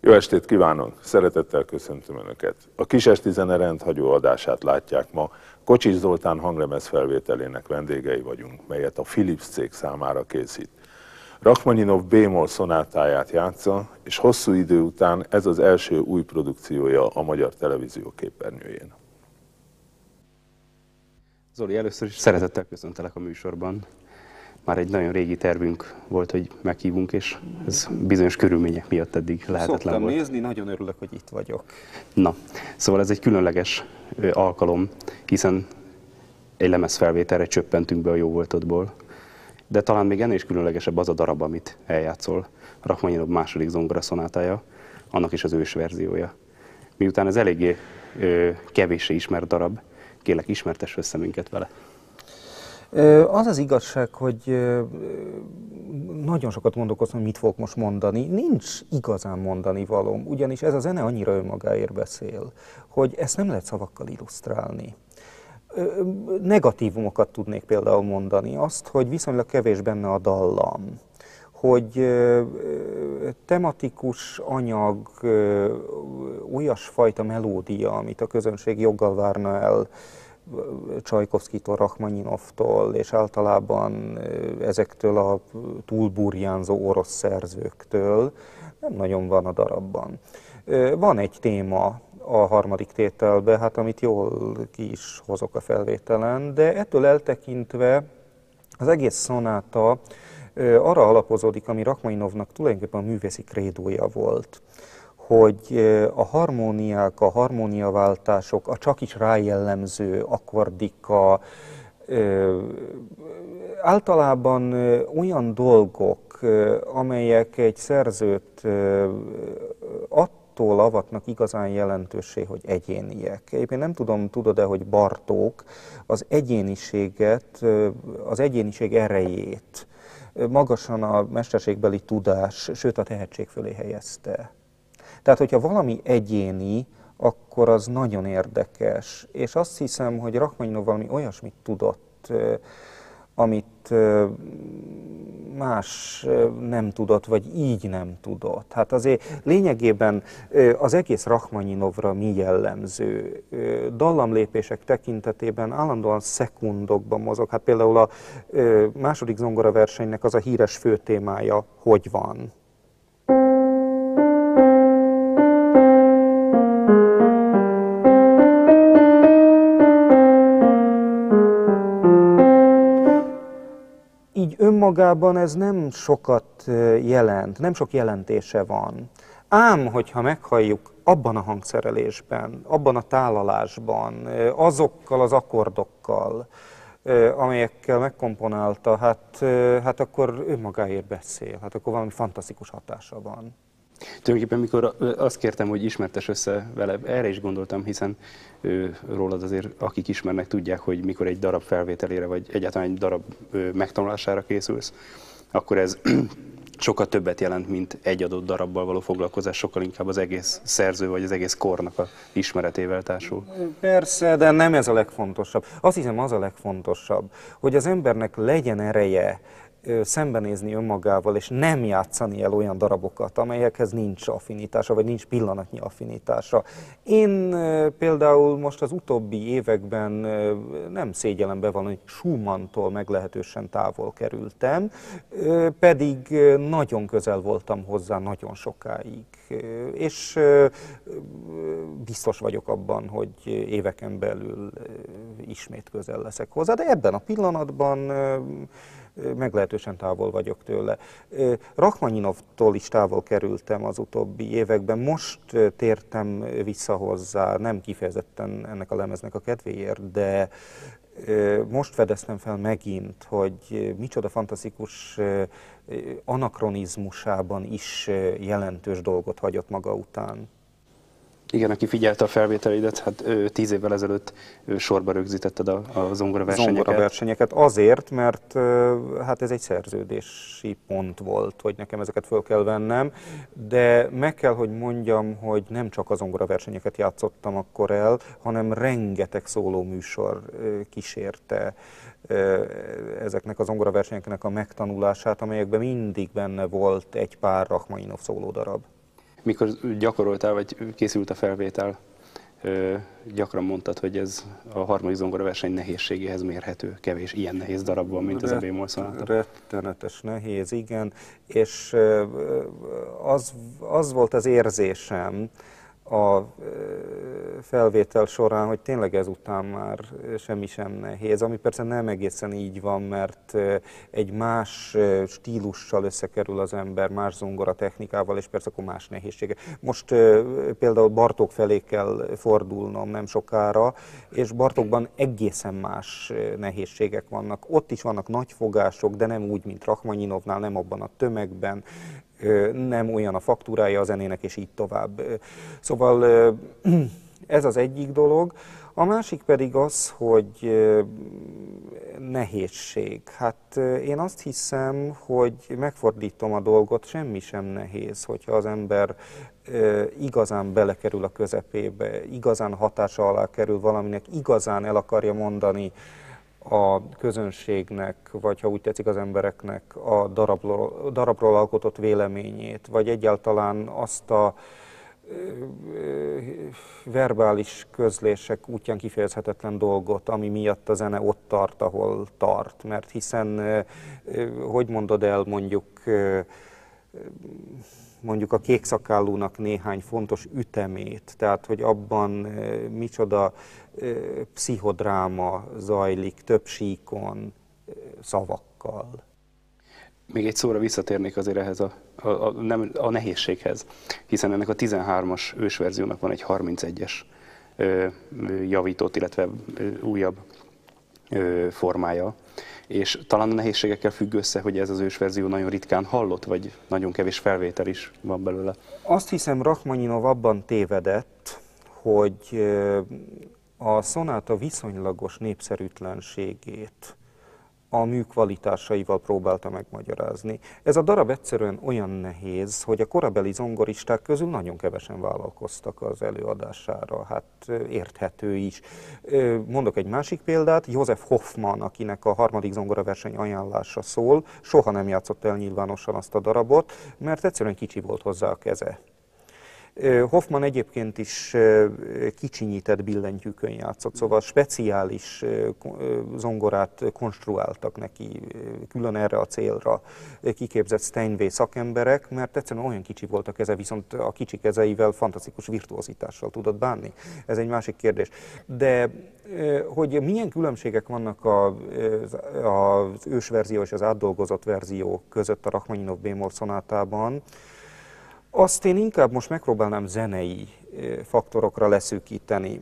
Jó estét kívánok! Szeretettel köszöntöm Önöket! A Kisesti Zene rendhagyó adását látják ma. Kocsis Zoltán hanglemez felvételének vendégei vagyunk, melyet a Philips cég számára készít. Rachmaninov B-moll szonátáját játsza, és hosszú idő után ez az első új produkciója a magyar televízió képernyőjén. Zoli, először is szeretettel köszöntelek a műsorban. Már egy nagyon régi tervünk volt, hogy meghívunk, és ez bizonyos körülmények miatt eddig lehetetlen Szoktam volt. nézni, nagyon örülök, hogy itt vagyok. Na, szóval ez egy különleges alkalom, hiszen egy lemezfelvételre csöppentünk be a Jó voltodból. De talán még ennél is különlegesebb az a darab, amit eljátszol, Rachmaninov második zongoraszonátája, annak is az ős verziója. Miután ez eléggé kevéssé ismert darab, kérlek, ismertess össze minket vele. Az az igazság, hogy nagyon sokat gondolkoztam, mit fogok most mondani. Nincs igazán mondani valóm, ugyanis ez a zene annyira önmagáért beszél, hogy ezt nem lehet szavakkal illusztrálni. Negatívumokat tudnék például mondani. Azt, hogy viszonylag kevés benne a dallam, hogy tematikus anyag, olyasfajta melódia, amit a közönség joggal várna el Csajkovszkitól, Rachmaninovtól, és általában ezektől a túlburjánzó orosz szerzőktől nem nagyon van a darabban. Van egy téma a harmadik tételben, hát amit jól ki is hozok a felvételen, de ettől eltekintve az egész szonáta arra alapozódik, ami Rachmaninovnak tulajdonképpen a művészi krédója volt, hogy a harmóniák, a harmóniaváltások, a csak is rájellemző akkordika, általában olyan dolgok, amelyek egy szerzőt attól avatnak igazán jelentőssé, hogy egyéniek. Egyébként nem tudom, tudod-e, hogy Bartók az egyéniséget, az egyéniség erejét magasan a mesterségbeli tudás, sőt a tehetség fölé helyezte. Tehát, hogyha valami egyéni, akkor az nagyon érdekes. És azt hiszem, hogy Rachmaninov valami olyasmit tudott, amit más nem tudott, vagy így nem tudott. Hát azért lényegében az egész Rachmaninovra mi jellemző? Dallamlépések tekintetében állandóan szekundokban mozog. Hát például a második zongoraversenynek az a híres főtémája, hogy van. Így önmagában ez nem sokat jelent, nem sok jelentése van. Ám, hogyha meghalljuk abban a hangszerelésben, abban a tálalásban, azokkal az akkordokkal, amelyekkel megkomponálta, hát akkor önmagáért beszél, hát akkor valami fantasztikus hatása van. Tulajdonképpen mikor azt kértem, hogy ismertes össze vele, erre is gondoltam, hiszen rólad azért, akik ismernek, tudják, hogy mikor egy darab felvételére, vagy egyáltalán egy darab megtanulására készülsz, akkor ez sokkal többet jelent, mint egy adott darabbal való foglalkozás, sokkal inkább az egész szerző, vagy az egész kornak a ismeretével társul. Persze, de nem ez a legfontosabb. Azt hiszem, az a legfontosabb, hogy az embernek legyen ereje szembenézni önmagával, és nem játszani el olyan darabokat, amelyekhez nincs affinitása, vagy nincs pillanatnyi affinitása. Én például most az utóbbi években nem szégyellem bevallani, hogy Schumanntól meglehetősen távol kerültem, pedig nagyon közel voltam hozzá nagyon sokáig. És biztos vagyok abban, hogy éveken belül ismét közel leszek hozzá, de ebben a pillanatban meglehetősen távol vagyok tőle. Rachmaninovtól is távol kerültem az utóbbi években, most tértem vissza hozzá, nem kifejezetten ennek a lemeznek a kedvéért, de most fedeztem fel megint, hogy micsoda fantasztikus anakronizmusában is jelentős dolgot hagyott maga után. Igen, aki figyelte a felvételeidet, hát 10 évvel ezelőtt sorba rögzítetted a zongoraversenyeket. Zongoraversenyeket azért, mert hát ez egy szerződési pont volt, hogy nekem ezeket föl kell vennem, de meg kell, hogy mondjam, hogy nem csak a zongoraversenyeket játszottam akkor el, hanem rengeteg szólóműsor kísérte ezeknek a zongoraversenyeknek a megtanulását, amelyekben mindig benne volt egy pár Rachmaninov szólódarab. Mikor gyakoroltál, vagy készült a felvétel, gyakran mondtad, hogy ez a harmadik zongoraverseny nehézségéhez mérhető, kevés ilyen nehéz darab van, mint ez a B-moll szonáta. Rettenetes nehéz, igen, és az volt az érzésem a felvétel során, hogy tényleg ezután már semmi sem nehéz, ami persze nem egészen így van, mert egy más stílussal összekerül az ember, más zongora technikával, és persze akkor más nehézsége. Most például Bartók felé kell fordulnom nem sokára, és Bartókban egészen más nehézségek vannak. Ott is vannak nagy fogások, de nem úgy, mint Rachmaninovnál, nem abban a tömegben, nem olyan a faktúrája a zenének, és így tovább. Szóval ez az egyik dolog. A másik pedig az, hogy nehézség. Hát én azt hiszem, hogy megfordítom a dolgot, semmi sem nehéz, hogyha az ember igazán belekerül a közepébe, igazán hatása alá kerül valaminek, igazán el akarja mondani a közönségnek, vagy ha úgy tetszik az embereknek a darabról alkotott véleményét, vagy egyáltalán azt a verbális közlések útján kifejezhetetlen dolgot, ami miatt a zene ott tart, ahol tart. Mert hiszen, hogy mondod el mondjuk a kékszakállúnak néhány fontos ütemét, tehát hogy abban micsoda pszichodráma zajlik több síkon, szavakkal. Még egy szóra visszatérnék azért ehhez a nehézséghez, hiszen ennek a 13-as ősverziónak van egy 31-es javított, illetve újabb formája, és talán a nehézségekkel függ össze, hogy ez az ősverzió nagyon ritkán hallott, vagy nagyon kevés felvétel is van belőle. Azt hiszem, Rachmaninov abban tévedett, hogy a szonáta viszonylagos népszerűtlenségét a mű kvalitásaival próbálta megmagyarázni. Ez a darab egyszerűen olyan nehéz, hogy a korabeli zongoristák közül nagyon kevesen vállalkoztak az előadására, hát érthető is. Mondok egy másik példát, Josef Hoffmann, akinek a harmadik zongoraverseny ajánlása szól, soha nem játszott el nyilvánosan azt a darabot, mert egyszerűen kicsi volt hozzá a keze. Hoffmann egyébként is kicsinyített billentyűkön játszott, szóval speciális zongorát konstruáltak neki külön erre a célra kiképzett Steinway szakemberek, mert egyszerűen olyan kicsi volt a keze, viszont a kicsi kezeivel fantasztikus virtuózitással tudott bánni. Ez egy másik kérdés. De hogy milyen különbségek vannak az ősverzió és az átdolgozott verzió között a Rachmaninov B-moll szonátában, azt én inkább most megpróbálnám zenei faktorokra leszűkíteni.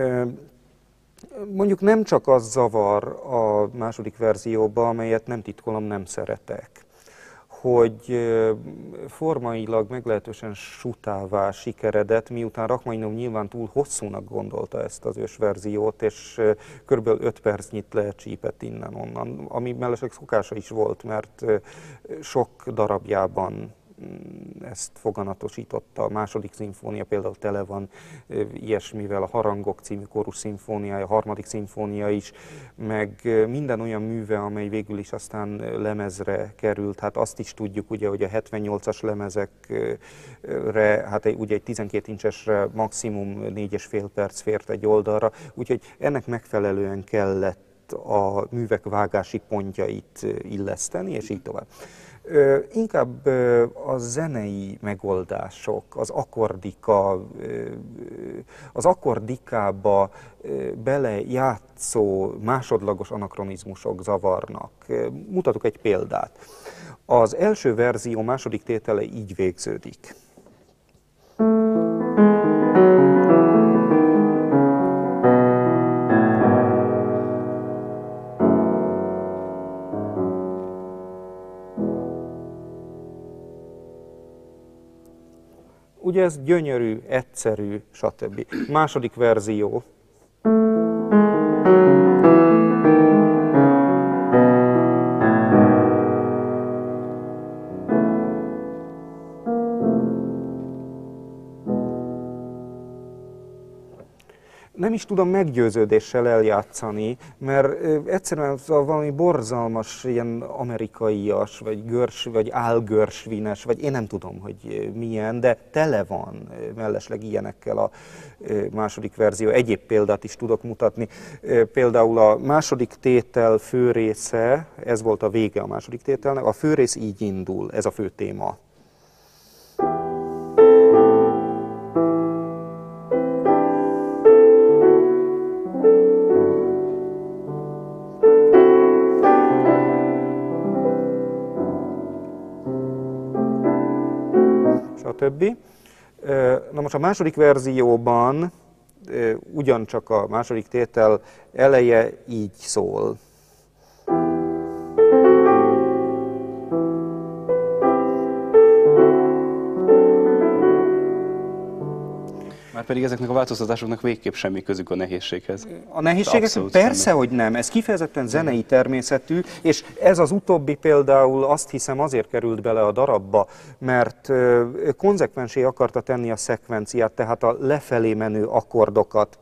Mondjuk nem csak az zavar a második verzióban, amelyet nem titkolom, nem szeretek, hogy formailag meglehetősen sutává sikeredett, miután Rachmaninov nyilván túl hosszúnak gondolta ezt az ősverziót, és kb. 5 percnyit lecsípett innen-onnan, ami mellesleg szokása is volt, mert sok darabjában ezt foganatosította. A második szimfónia például tele van ilyesmivel, a Harangok című kórus szimfóniája, a harmadik szimfónia is, meg minden olyan műve, amely végül is aztán lemezre került. Hát azt is tudjuk, ugye, hogy a 78-as lemezekre, hát ugye egy 12 incsesre maximum 4,5 perc fért egy oldalra, úgyhogy ennek megfelelően kellett a művek vágási pontjait illeszteni, és így tovább. Inkább a zenei megoldások, az akkordikába belejátszó másodlagos anakronizmusok zavarnak. Mutatok egy példát. Az első verzió második tétele így végződik. Ugye ez gyönyörű, egyszerű, stb. Második verzió. nem is tudom meggyőződéssel eljátszani, mert egyszerűen valami borzalmas, ilyen amerikaias, vagy vagy álgörsvines, vagy én nem tudom, hogy milyen, de tele van mellesleg ilyenekkel a második verzió. Egyéb példát is tudok mutatni. Például a második tétel főrésze, ez volt a vége a második tételnek, a főrész így indul, ez a fő téma. Stb. Na most a második verzióban ugyancsak a második tétel eleje így szól. Márpedig ezeknek a változtatásoknak végképp semmi közük a nehézséghez. A nehézségek persze, hogy nem. Ez kifejezetten zenei természetű, és ez az utóbbi például azt hiszem azért került bele a darabba, mert konzekvensé akarta tenni a szekvenciát, tehát a lefelé menő akkordokat.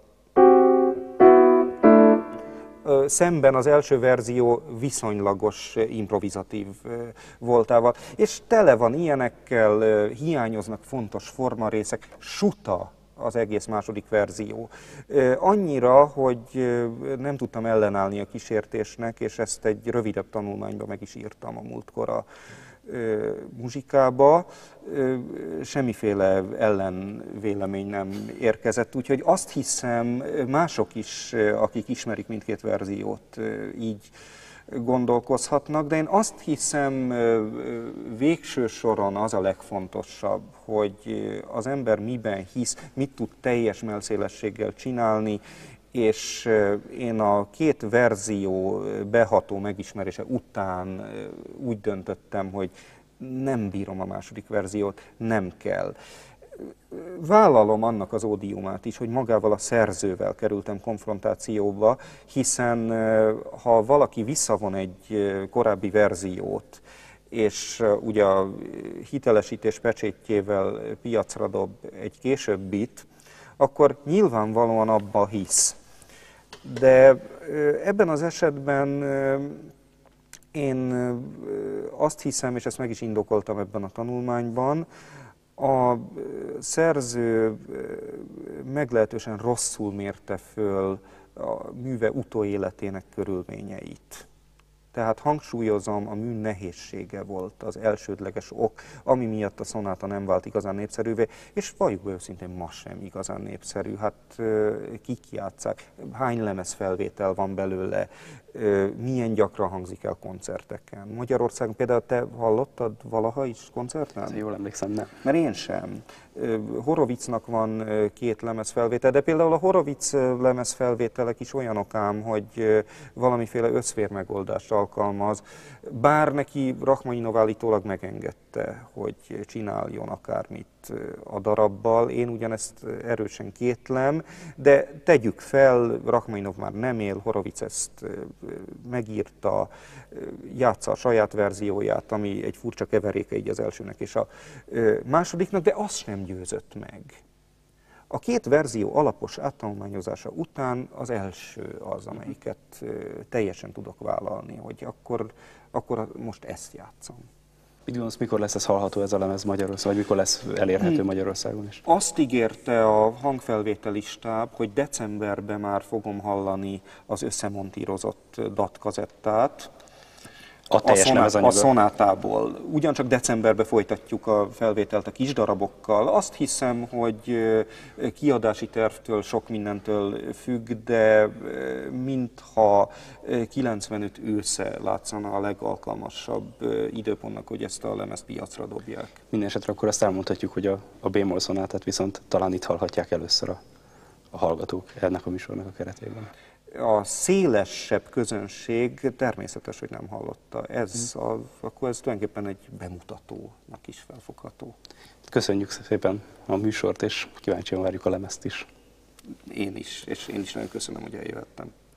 Szemben az első verzió viszonylagos improvizatív voltával. És tele van ilyenekkel, hiányoznak fontos formarészek, suta az egész második verzió. Annyira, hogy nem tudtam ellenállni a kísértésnek, és ezt egy rövidebb tanulmányba meg is írtam a múltkor a muzsikába. Semmiféle ellenvélemény nem érkezett, úgyhogy azt hiszem mások is, akik ismerik mindkét verziót, így gondolkozhatnak, de én azt hiszem végső soron az a legfontosabb, hogy az ember miben hisz, mit tud teljes mellszélességgel csinálni, és én a két verzió beható megismerése után úgy döntöttem, hogy nem bírom a második verziót, nem kell. Vállalom annak az ódiumát is, hogy magával a szerzővel kerültem konfrontációba, hiszen ha valaki visszavon egy korábbi verziót, és ugye a hitelesítés pecsétjével piacra dob egy későbbit, akkor nyilvánvalóan abba hisz. De ebben az esetben én azt hiszem, és ezt meg is indokoltam ebben a tanulmányban, a szerző meglehetősen rosszul mérte föl a műve utóéletének körülményeit. Tehát hangsúlyozom, a mű nehézsége volt az elsődleges ok, ami miatt a szonáta nem vált igazán népszerűvé, és valljuk be őszintén, ma sem igazán népszerű. Hát kik játsszák, hány lemezfelvétel van belőle, milyen gyakran hangzik el koncerteken. Magyarországon például te hallottad valaha is koncerten? Jól emlékszem, nem. Mert én sem. Horovicnak van 2 lemezfelvétel, de például a Horovic lemezfelvételek is olyanok ám, hogy valamiféle összférmegoldást alkalmaz, bár neki Rachmaninov állítólag megengedte, hogy csináljon akármit a darabbal. Én ugyanezt erősen kétlem, de tegyük fel, Rachmaninov már nem él, Horovic ezt megírta, játsza a saját verzióját, ami egy furcsa keveréke így az elsőnek és a másodiknak, de az sem győzött meg. A 2 verzió alapos áttanulmányozása után az első az, amelyiket teljesen tudok vállalni, hogy akkor most ezt játszom. Mit gondolsz, mikor lesz ez hallható ez a lemez Magyarországon, vagy mikor lesz elérhető Magyarországon is? Azt ígérte a hangfelvételi stáb, hogy decemberben már fogom hallani az összemontírozott DAT kazettát. A szonátából. Ugyancsak decemberben folytatjuk a felvételt a kis darabokkal. Azt hiszem, hogy kiadási tervtől, sok mindentől függ, de mintha 95 ősze látszana a legalkalmasabb időpontnak, hogy ezt a lemezt piacra dobják. Mindenesetre akkor azt elmondhatjuk, hogy a B-moll szonátát viszont talán itt hallhatják először a hallgatók ennek a műsornak a keretében. A szélesebb közönség természetes, hogy nem hallotta. Akkor ez tulajdonképpen egy bemutatónak is felfogható. Köszönjük szépen a műsort, és kíváncsian várjuk a lemezt is. Én is, és én is nagyon köszönöm, hogy eljöttem.